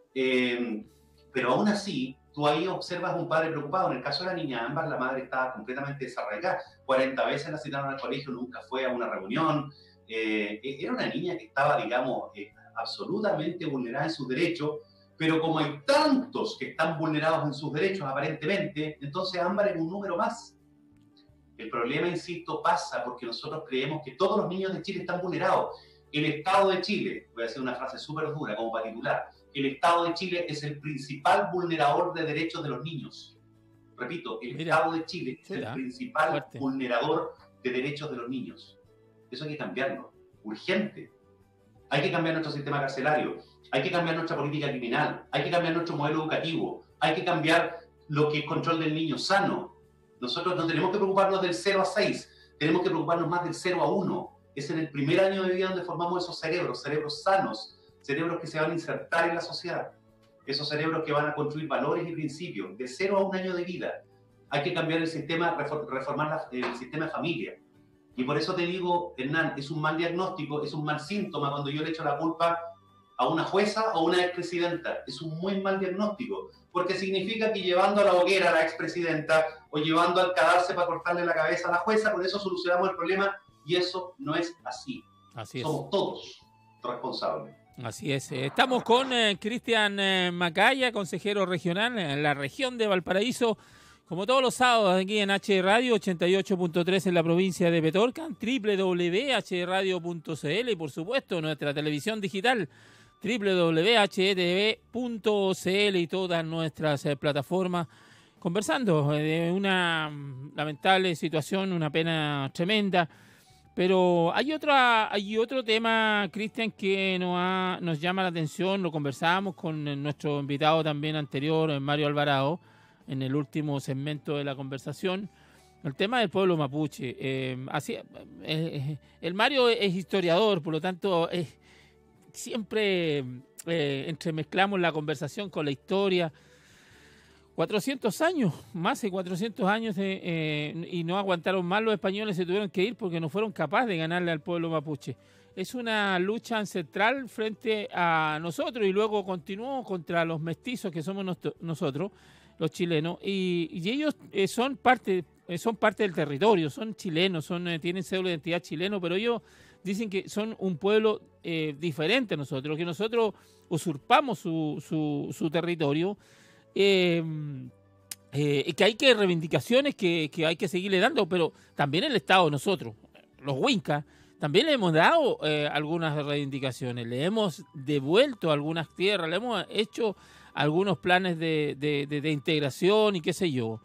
Pero aún así, tú ahí observas un padre preocupado. En el caso de la niña Ámbar, la madre estaba completamente desarraigada. 40 veces la citaron al colegio, nunca fue a una reunión. Era una niña que estaba, digamos, absolutamente vulnerada en sus derechos, pero como hay tantos que están vulnerados en sus derechos, aparentemente, entonces Ámbar es un número más. El problema, insisto, pasa porque nosotros creemos que todos los niños de Chile están vulnerados. El Estado de Chile, voy a decir una frase súper dura como para titular, el Estado de Chile es el principal vulnerador de derechos de los niños. Repito, el Estado de Chile es el principal vulnerador de derechos de los niños. Eso hay que cambiarlo, urgente. Hay que cambiar nuestro sistema carcelario, hay que cambiar nuestra política criminal, hay que cambiar nuestro modelo educativo, hay que cambiar lo que es control del niño sano. Nosotros no tenemos que preocuparnos del 0 a 6, tenemos que preocuparnos más del 0 a 1. Es en el primer año de vida donde formamos esos cerebros sanos, cerebros que se van a insertar en la sociedad, esos cerebros que van a construir valores y principios, de 0 a 1 año de vida. Hay que cambiar el sistema, reformar el sistema de familia. Y por eso te digo, Hernán, es un mal diagnóstico, es un mal síntoma cuando yo le echo la culpa a una jueza o a una expresidenta. Es un muy mal diagnóstico, porque significa que llevando a la hoguera a la expresidenta o llevando al cadáver para cortarle la cabeza a la jueza, con eso solucionamos el problema, y eso no es así. Así es. Somos todos responsables. Así es. Estamos con Cristian Macaya, consejero regional en la región de Valparaíso, como todos los sábados aquí en H Radio 88.3 en la provincia de Petorca, www.hradio.cl y por supuesto nuestra televisión digital www.htv.cl y todas nuestras plataformas, conversando de una lamentable situación, una pena tremenda. Pero hay otro tema, Cristian, que nos llama la atención. Lo conversábamos con nuestro invitado también anterior, Mario Alvarado, en el último segmento de la conversación. El tema del pueblo mapuche. El Mario es historiador, por lo tanto, siempre entremezclamos la conversación con la historia. 400 años, más de 400 años, y no aguantaron más los españoles, se tuvieron que ir porque no fueron capaces de ganarle al pueblo mapuche. Es una lucha ancestral frente a nosotros y luego continuó contra los mestizos que somos nosotros, los chilenos, y ellos son parte del territorio, son chilenos, tienen cédula de identidad chileno, pero ellos dicen que son un pueblo diferente a nosotros, que nosotros usurpamos su territorio, y que hay que reivindicaciones que hay que seguirle dando, pero también el Estado, nosotros, los Huincas, también le hemos dado algunas reivindicaciones, le hemos devuelto algunas tierras, le hemos hecho algunos planes de integración y qué sé yo.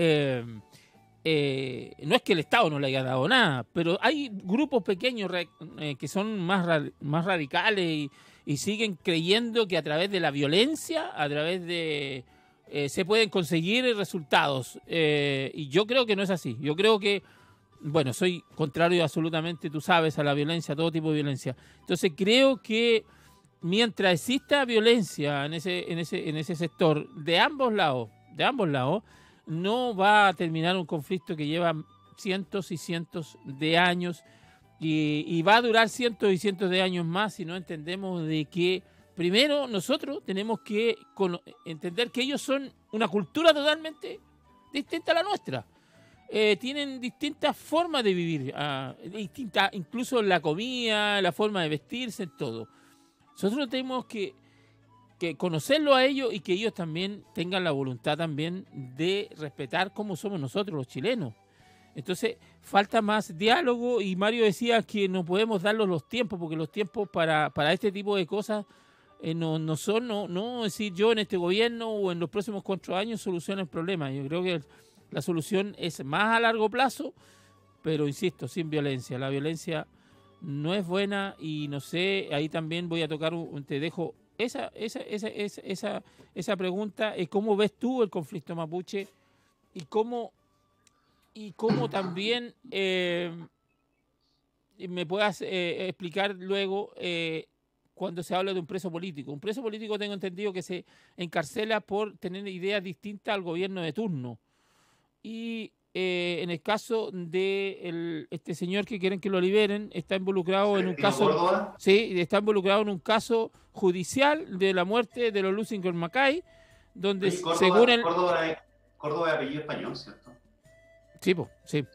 No es que el Estado no le haya dado nada, pero hay grupos pequeños que son más radicales y siguen creyendo que a través de la violencia, a través de... se pueden conseguir resultados. Y yo creo que no es así. Yo creo que, bueno, soy contrario absolutamente, tú sabes, a la violencia, a todo tipo de violencia. Entonces creo que mientras exista violencia en ese sector, de ambos lados, no va a terminar un conflicto que lleva cientos y cientos de años y va a durar cientos y cientos de años más si no entendemos de que primero nosotros tenemos que entender que ellos son una cultura totalmente distinta a la nuestra. Tienen distintas formas de vivir, distintas, incluso la comida, la forma de vestirse, todo. Nosotros tenemos que conocerlo a ellos y que ellos también tengan la voluntad también de respetar cómo somos nosotros los chilenos. Entonces falta más diálogo y Mario decía que no podemos darlos los tiempos porque los tiempos para este tipo de cosas no son decir yo en este gobierno o en los próximos 4 años soluciono el problema. Yo creo que la solución es más a largo plazo, pero insisto, sin violencia. La violencia no es buena y no sé, ahí también voy a tocar, te dejo esa pregunta, es cómo ves tú el conflicto mapuche y cómo también me puedas explicar luego cuando se habla de un preso político. Un preso político tengo entendido que se encarcela por tener ideas distintas al gobierno de turno. Y en el caso de este señor que quieren que lo liberen, está involucrado en un caso... Córdoba. Sí, está involucrado en un caso judicial de la muerte de los Lusinger Macay, donde Oye, Córdoba, según el... Córdoba es apellido español, ¿cierto? Sí, pues, sí.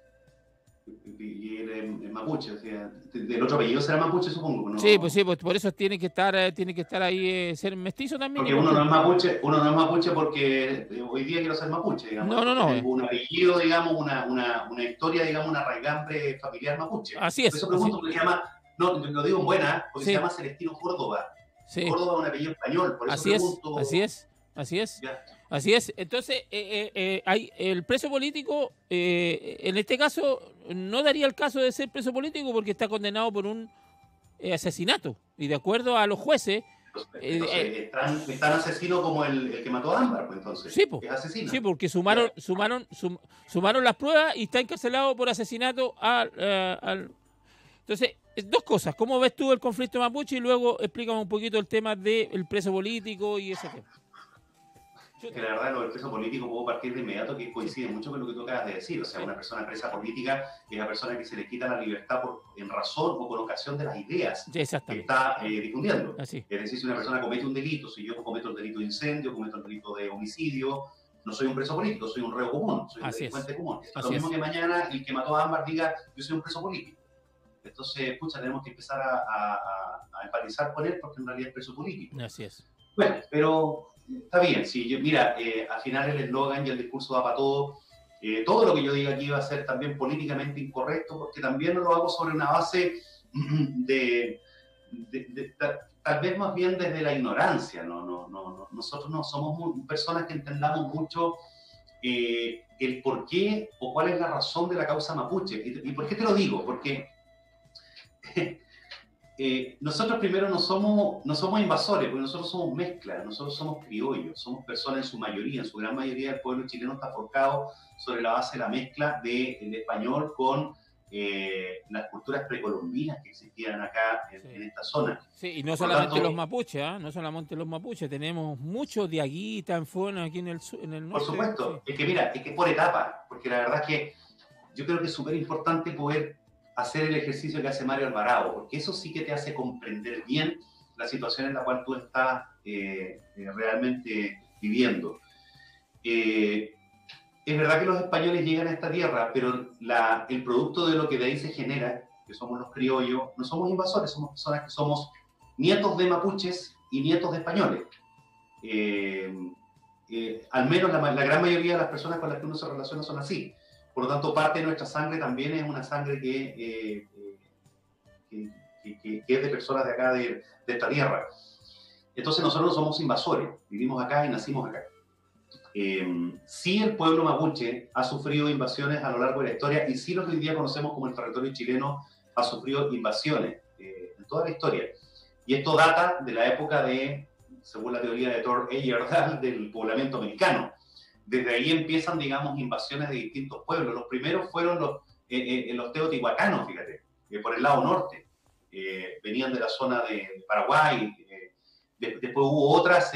Y él es mapuche, o sea, del otro apellido será mapuche, supongo, ¿no? Sí, pues por eso tiene que estar ahí, ser mestizo también. Porque uno no es mapuche porque hoy día quiero ser mapuche, digamos. No. Tengo un apellido, digamos, una historia, digamos, una raigambre familiar mapuche. Así es. Por eso pregunto, porque se llama, no, lo digo en buena, porque sí. se llama Celestino Córdoba. Sí. Córdoba es un apellido español, por eso así pregunto. Así es. Ya. Así es. Entonces, hay el preso político, en este caso, no daría el caso de ser preso político porque está condenado por un asesinato. Y de acuerdo a los jueces... Entonces, es tan asesino como el que mató a Ámbar, pues entonces. Sí, pues. Es asesino. Sí, porque sumaron las pruebas y está encarcelado por asesinato al... Entonces, dos cosas. ¿Cómo ves tú el conflicto mapuche? Y luego explícame un poquito el tema del preso político y ese tema. Que la verdad, lo del preso político puedo partir de inmediato que coincide mucho con lo que tú acabas de decir. O sea, una persona presa política es una persona que se le quita la libertad en razón o por ocasión de las ideas que está difundiendo. Así. Es decir, si una persona comete un delito, si yo cometo el delito de incendio, cometo el delito de homicidio, no soy un preso político, soy un reo común, soy un delincuente común. Esto es lo mismo que mañana el que mató a Ámbar diga, yo soy un preso político. Entonces, pucha, tenemos que empezar a empatizar con él porque en realidad es preso político. Así es. Bueno, pero está bien. Si mira, al final el eslogan y el discurso va para todo. Todo lo que yo diga aquí va a ser también políticamente incorrecto porque también lo hago sobre una base tal vez más bien desde la ignorancia. Nosotros no somos personas que entendamos mucho el por qué o cuál es la razón de la causa mapuche. ¿Y por qué te lo digo? Porque... nosotros primero no somos invasores, porque nosotros somos mezclas, nosotros somos criollos, somos personas en su mayoría, en su gran mayoría del pueblo chileno está forjado sobre la base de la mezcla del español con las culturas precolombinas que existían acá en esta zona. Sí, y no solamente los mapuches, no solamente los mapuches, tenemos muchos diaguitas, anfonas aquí en el norte. Por supuesto, sí. Es que mira, es que por etapa, porque la verdad es que yo creo que es súper importante poder hacer el ejercicio que hace Mario Alvarado, porque eso sí que te hace comprender bien la situación en la cual tú estás realmente viviendo. Es verdad que los españoles llegan a esta tierra, pero el producto de lo que de ahí se genera que somos los criollos, no somos invasores, somos personas que somos nietos de mapuches y nietos de españoles. Al menos la gran mayoría de las personas con las que uno se relaciona son así. Por lo tanto, parte de nuestra sangre también es una sangre que es de personas de acá, de esta tierra. Entonces nosotros no somos invasores, vivimos acá y nacimos acá. Sí, el pueblo mapuche ha sufrido invasiones a lo largo de la historia, y sí, lo que hoy día conocemos como el territorio chileno ha sufrido invasiones en toda la historia. Y esto data de la época de, según la teoría de Thor Heyerdahl, del poblamiento americano. Desde ahí empiezan, digamos, invasiones de distintos pueblos. Los primeros fueron los teotihuacanos, fíjate, por el lado norte. Venían de la zona de Paraguay. Después hubo otras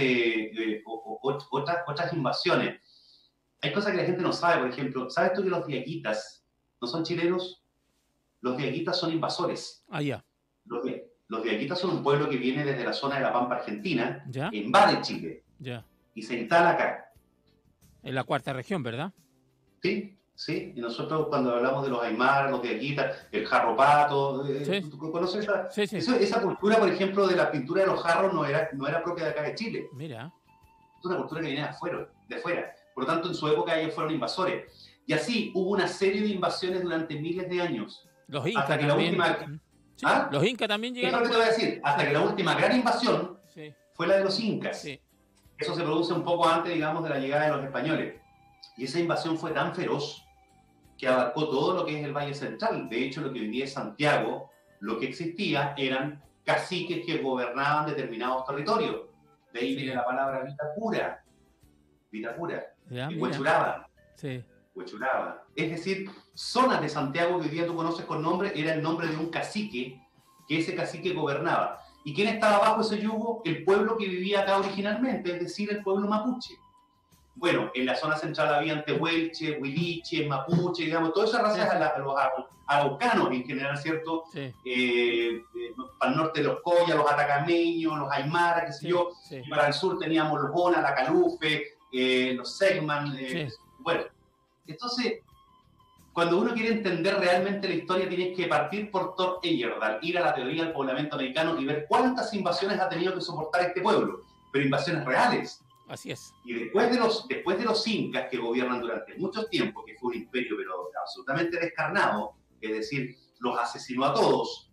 invasiones. Hay cosas que la gente no sabe, por ejemplo. ¿Sabes tú que los diaguitas no son chilenos? Los diaguitas son invasores. Ah, ya. Los diaguitas son un pueblo que viene desde la zona de la Pampa Argentina, ¿Ya? invade Chile y se instala acá. En la cuarta región, ¿verdad? Sí, sí. Y nosotros cuando hablamos de los aymaras, los diaguitas, el jarro pato, sí. ¿tú conoces esa? Sí, sí. Esa cultura, por ejemplo, de la pintura de los jarros no era propia de acá de Chile. Mira. Es una cultura que viene de afuera. Por lo tanto, en su época ellos fueron invasores. Y así hubo una serie de invasiones durante miles de años. Los incas hasta que también. La última, sí, los incas también llegaron. Eso te voy a decir. Hasta que la última gran invasión fue la de los incas. Sí. Eso se produce un poco antes, digamos, de la llegada de los españoles. Y esa invasión fue tan feroz que abarcó todo lo que es el Valle Central. De hecho, lo que hoy día es Santiago, lo que existía eran caciques que gobernaban determinados territorios. De ahí viene la palabra Vitacura. Huechuraba. Sí. Huechuraba. Es decir, zonas de Santiago que hoy día tú conoces con nombre, era el nombre de un cacique, que ese cacique gobernaba. ¿Y quién estaba bajo ese yugo? El pueblo que vivía acá originalmente, es decir, el pueblo mapuche. Bueno, en la zona central habían tehuelche, huiliche, mapuche, digamos, todas esas razas, a los araucanos en general, ¿cierto? Sí. Para el norte los coyas, los atacameños, los aymaras, qué sé yo. Sí. Y para el sur teníamos los bona, la calufe, los segman. Bueno, entonces, cuando uno quiere entender realmente la historia, tienes que partir por Thor Heyerdahl, ir a la teoría del poblamiento americano y ver cuántas invasiones ha tenido que soportar este pueblo, pero invasiones reales. Así es. Y después de los incas, que gobiernan durante mucho tiempo, que fue un imperio pero absolutamente descarnado, es decir, los asesinó a todos,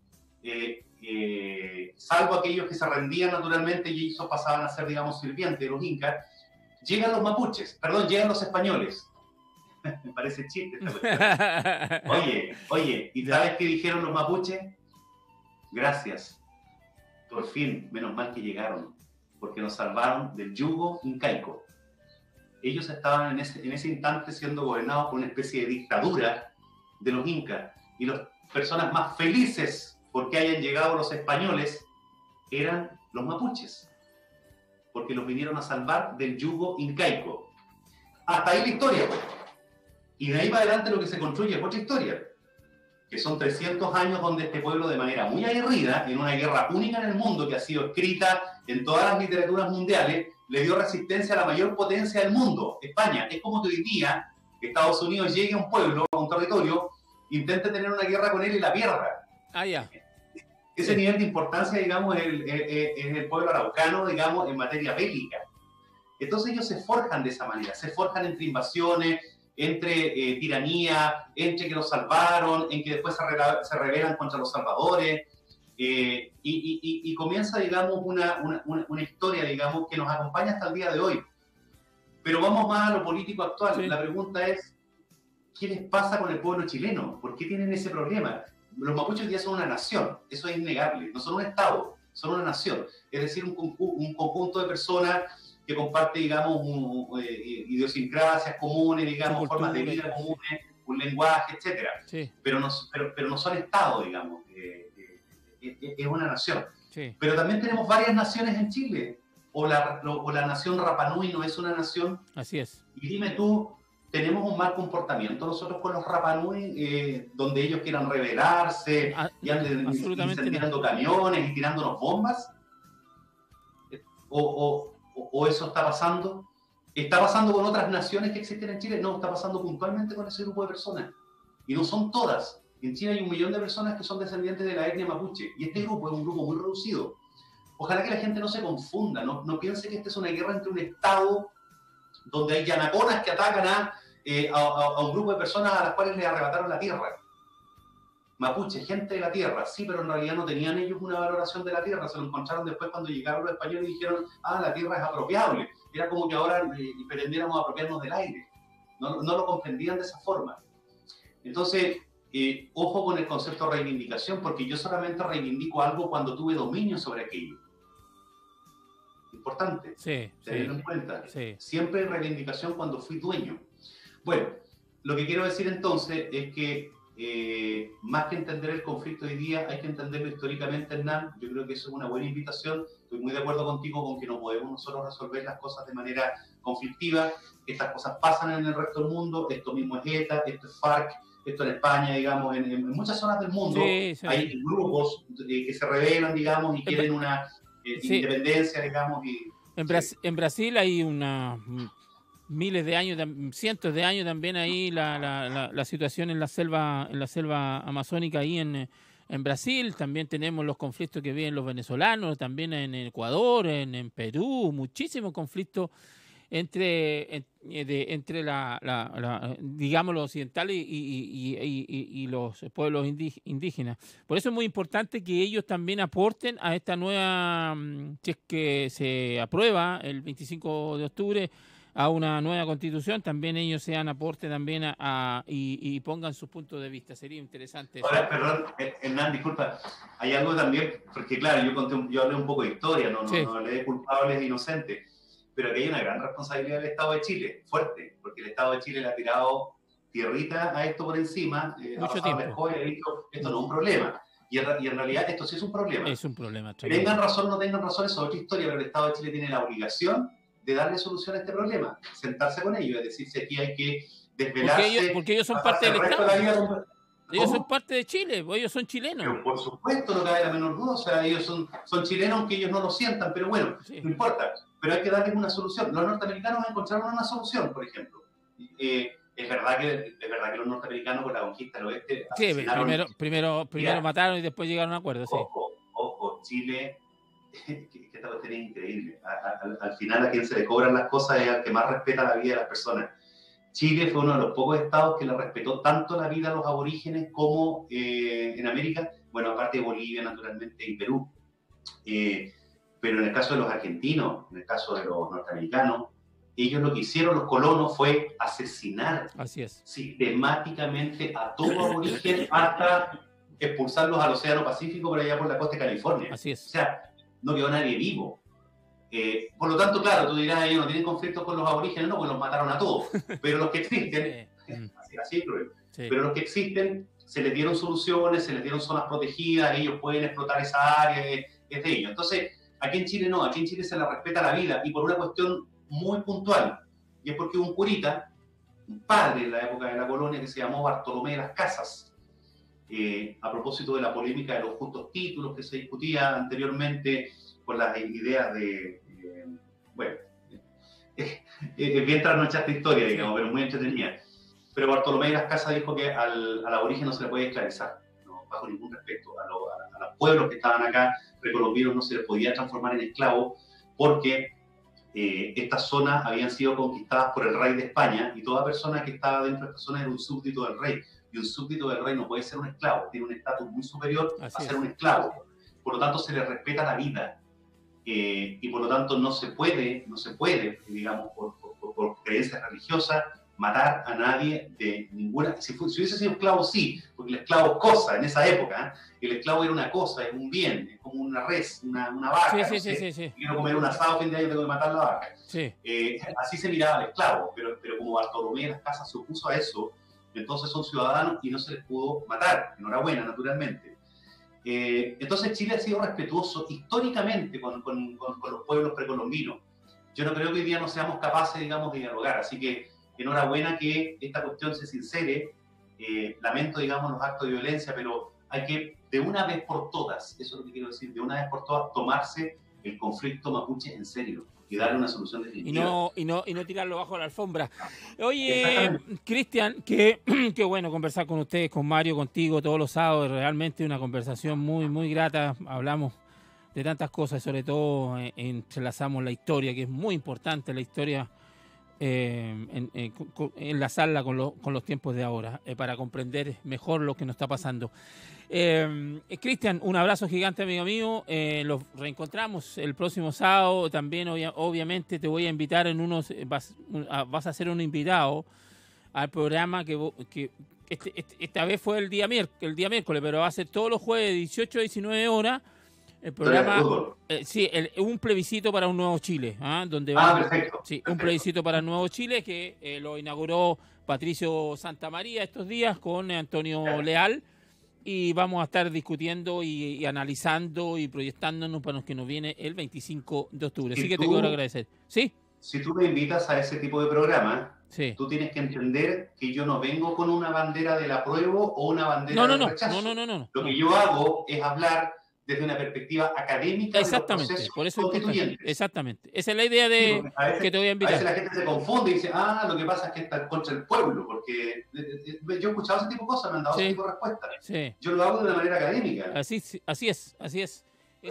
salvo aquellos que se rendían naturalmente y ellos pasaban a ser, digamos, sirvientes de los incas, llegan los mapuches, llegan los españoles. Me parece chiste. Oye, ¿y sabes qué dijeron los mapuches? Gracias. Por fin, menos mal que llegaron, porque nos salvaron del yugo incaico. Ellos estaban en ese instante siendo gobernados por una especie de dictadura de los incas, y las personas más felices porque hayan llegado los españoles eran los mapuches, porque los vinieron a salvar del yugo incaico. Hasta ahí la historia, pues. Y de ahí para adelante lo que se construye es otra historia, que son 300 años donde este pueblo, de manera muy aguerrida, en una guerra única en el mundo que ha sido escrita en todas las literaturas mundiales, le dio resistencia a la mayor potencia del mundo, España. Es como que hoy día Estados Unidos llegue a un pueblo, a un territorio, intente tener una guerra con él y la pierda. Ah, ya. Ese nivel de importancia, digamos, es el pueblo araucano, digamos, en materia bélica. Entonces ellos se forjan de esa manera, se forjan entre invasiones, entre tiranía, entre que los salvaron, en que después se rebelan contra los salvadores, y comienza, digamos, una historia, digamos, que nos acompaña hasta el día de hoy. Pero vamos más a lo político actual. Sí. La pregunta es, ¿qué les pasa con el pueblo chileno? ¿Por qué tienen ese problema? Los mapuches hoy día son una nación, eso es innegable, no son un estado, son una nación, es decir, un conjunto de personas que comparte, digamos, idiosincrasias comunes, digamos, formas de vida comunes, un lenguaje, etcétera. Sí. Pero no son estados, digamos, es una nación. Sí. Pero también tenemos varias naciones en Chile, o la nación Rapa Nui no es una nación. Así es. Y dime tú, ¿tenemos un mal comportamiento nosotros con los Rapa Nui, donde ellos quieran rebelarse y anden incendiando camiones y tirándonos bombas? ¿O eso está pasando? ¿Está pasando con otras naciones que existen en Chile? No, está pasando puntualmente con ese grupo de personas. Y no son todas. En Chile hay 1 millón de personas que son descendientes de la etnia mapuche, y este grupo es un grupo muy reducido. Ojalá que la gente no se confunda, no piense que esta es una guerra entre un Estado donde hay yanaconas que atacan a un grupo de personas a las cuales les arrebataron la tierra. Mapuche, gente de la tierra, sí, pero en realidad no tenían ellos una valoración de la tierra, se lo encontraron después cuando llegaron los españoles y dijeron, la tierra es apropiable. Era como que ahora pretendiéramos apropiarnos del aire. No lo comprendían de esa forma. Entonces, ojo con el concepto de reivindicación, porque yo solamente reivindico algo cuando tuve dominio sobre aquello. Importante, tenerlo en cuenta. Sí. Siempre reivindicación cuando fui dueño. Bueno, lo que quiero decir entonces es que más que entender el conflicto hoy día, hay que entenderlo históricamente, Hernán. Yo creo que eso es una buena invitación. Estoy muy de acuerdo contigo con que no podemos nosotros resolver las cosas de manera conflictiva. Estas cosas pasan en el resto del mundo. Esto mismo es ETA, esto es FARC, esto en España, digamos, en muchas zonas del mundo hay grupos que se rebelan, digamos, y quieren una independencia, digamos. En Brasil hay miles de años, cientos de años también ahí la situación en la selva amazónica ahí en Brasil. También tenemos los conflictos que viven los venezolanos, también en Ecuador, en Perú, muchísimos conflictos entre digamos, los occidentales y los pueblos indígenas. Por eso es muy importante que ellos también aporten a esta nueva, si es que se aprueba el 25 de octubre, a una nueva constitución, también ellos sean aporte también y pongan sus puntos de vista. Sería interesante. Ahora, perdón, Hernán, disculpa, hay algo también, porque claro, yo hablé un poco de historia, no hablé de culpables e inocentes, pero que hay una gran responsabilidad del Estado de Chile, fuerte, porque el Estado de Chile le ha tirado tierrita a esto por encima, mucho tiempo. Y ha dicho, esto no es un problema. Y en realidad esto sí es un problema. Es un problema. Tengan razón o no tengan razón, eso es otra historia, pero el Estado de Chile tiene la obligación de darle solución a este problema, sentarse con ellos, es decir, si aquí hay que desvelarse. Porque ellos son parte del Estado. Ellos son parte de Chile, ellos son chilenos. Pero por supuesto, no cabe la menor duda, o sea, ellos son chilenos aunque ellos no lo sientan, pero bueno, no importa, pero hay que darles una solución. Los norteamericanos encontraron una solución, por ejemplo. Es verdad que los norteamericanos con la conquista del oeste primero mataron y después llegaron a un acuerdo. Ojo, Chile, que esta cuestión es increíble. Al final a quien se le cobran las cosas es al que más respeta la vida de las personas. Chile fue uno de los pocos estados que le respetó tanto la vida a los aborígenes como en América, bueno, aparte de Bolivia, naturalmente, y Perú. Pero en el caso de los argentinos, en el caso de los norteamericanos, ellos lo que hicieron, los colonos, fue asesinar sistemáticamente a todo aborigen hasta expulsarlos al Océano Pacífico por allá por la costa de California. Así es. O sea, no quedó nadie vivo. Por lo tanto, claro, tú dirás, ellos no tienen conflictos con los aborígenes, no, pues los mataron a todos. Pero los que existen, así es cruel, pero los que existen, se les dieron soluciones, se les dieron zonas protegidas, ellos pueden explotar esa área, es de ellos. Entonces, aquí en Chile no, aquí en Chile se les respeta la vida, y por una cuestión muy puntual, y es porque un curita, un padre en la época de la colonia que se llamó Bartolomé de las Casas, a propósito de la polémica de los justos títulos que se discutía anteriormente con las ideas de... bueno, es bien trasnochada esta historia, digamos, pero muy entretenida. Pero Bartolomé de las Casas dijo que al aborigen no se le puede esclavizar, no, bajo ningún respeto. A los pueblos que estaban acá, precolombinos, no se les podía transformar en esclavos porque estas zonas habían sido conquistadas por el rey de España, y toda persona que estaba dentro de esta zona era un súbdito del rey. Y un súbdito del rey no puede ser un esclavo, tiene un estatus muy superior a ser un esclavo. Por lo tanto, se le respeta la vida. Y por lo tanto no se puede, digamos, por creencias religiosas, matar a nadie de ninguna... Si hubiese sido esclavo, sí, porque el esclavo es cosa en esa época. El esclavo era una cosa, es un bien, es como una res, una vaca. Quiero comer un asado fin de año, tengo que matar la vaca. Así se miraba al esclavo, pero como Bartolomé de las Casas se opuso a eso, entonces son ciudadanos y no se les pudo matar. Enhorabuena, naturalmente. Entonces Chile ha sido respetuoso históricamente con los pueblos precolombinos. Yo no creo que hoy día no seamos capaces, digamos, de dialogar, así que enhorabuena que esta cuestión se sincere. Lamento, digamos, los actos de violencia, pero hay que, de una vez por todas, eso es lo que quiero decir, de una vez por todas, tomarse el conflicto mapuche en serio. y darle una solución definitiva. Y no tirarlo bajo la alfombra. Oye, Cristian, qué bueno conversar con ustedes, con Mario, contigo todos los sábados. Realmente una conversación muy grata. Hablamos de tantas cosas, sobre todo entrelazamos la historia, que es muy importante, la historia, enlazarla con los tiempos de ahora, para comprender mejor lo que nos está pasando. Cristian, un abrazo gigante, amigo mío. Los reencontramos el próximo sábado. También, obviamente, te voy a invitar vas a ser un invitado al programa que esta vez fue el día miércoles, pero va a ser todos los jueves de 18 a 19 horas. El programa, un plebiscito para un nuevo Chile, donde perfecto. Sí, perfecto. Un plebiscito para un nuevo Chile que lo inauguró Patricio Santamaría estos días con Antonio Leal, y vamos a estar discutiendo y analizando y proyectándonos para lo que nos viene el 25 de octubre. Así que te quiero agradecer. ¿Sí? Si tú me invitas a ese tipo de programa, sí, tú tienes que entender que yo no vengo con una bandera del apruebo o una bandera del rechazo. No. Lo que yo hago es hablar desde una perspectiva académica. Exactamente, de los por eso constituyentes. Exactamente. Esa es la idea de que te voy a invitar. A veces la gente se confunde y dice, lo que pasa es que está contra el pueblo, porque yo he escuchado ese tipo de cosas, me han dado ese tipo de respuestas. Sí. Yo lo hago de una manera académica. Así es.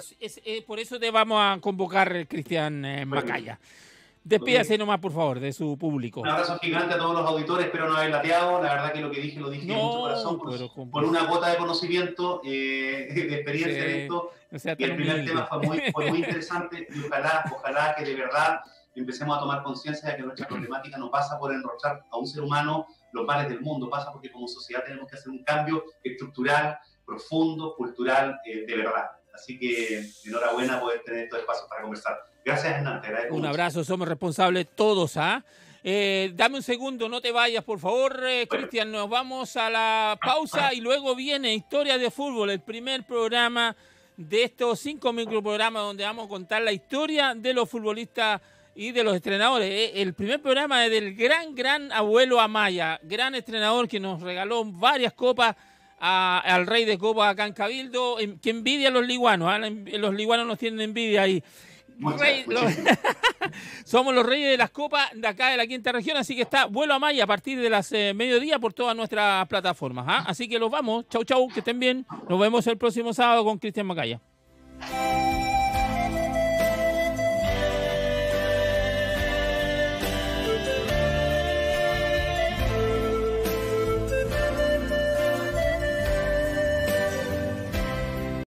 Por eso te vamos a convocar, Cristian Macaya. Despídase nomás, por favor, de su público. Un abrazo gigante a todos los auditores, espero no haber lateado. La verdad que lo que dije lo dije de mucho corazón, por una gota de conocimiento, de experiencia en esto. Y el primer tema fue muy interesante, y ojalá que de verdad empecemos a tomar conciencia de que nuestra problemática no pasa por enrochar a un ser humano los males del mundo, pasa porque como sociedad tenemos que hacer un cambio estructural, profundo, cultural, de verdad. Así que enhorabuena poder tener estos espacios para conversar. Gracias, Hernán. Te agradezco. Un abrazo, somos responsables todos. Dame un segundo, no te vayas, por favor, Cristian. Nos vamos a la pausa y luego viene Historia de Fútbol, el primer programa de estos 5 microprogramas donde vamos a contar la historia de los futbolistas y de los entrenadores. El primer programa es del gran abuelo Amaya, gran entrenador que nos regaló varias copas al rey de copas acá en Cabildo, que envidia a los liguanos. Los liguanos nos tienen envidia ahí. Somos los reyes de las copas de acá de la quinta región, así que está vuelo a Maya a partir de las mediodía por todas nuestras plataformas. Así que los vamos, chau, que estén bien. Nos vemos el próximo sábado con Cristian Macaya.